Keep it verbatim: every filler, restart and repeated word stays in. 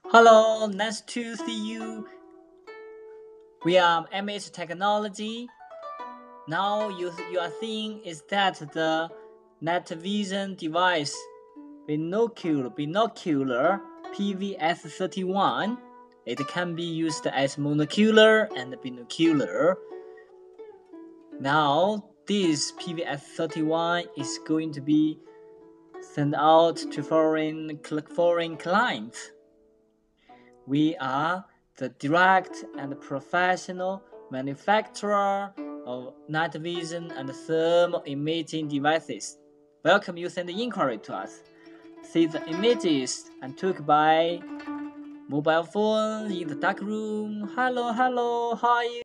Hello, nice to see you. We are M H Technology. Now you, you are seeing is that the night vision device binocular, binocular P V S thirty-one. It can be used as monocular and binocular. Now this P V S thirty-one is going to be sent out to foreign, foreign clients. We are the direct and professional manufacturer of night vision and thermal imaging devices. Welcome you send the inquiry to us. See the images and took by mobile phone in the dark room. Hello, hello, how are you?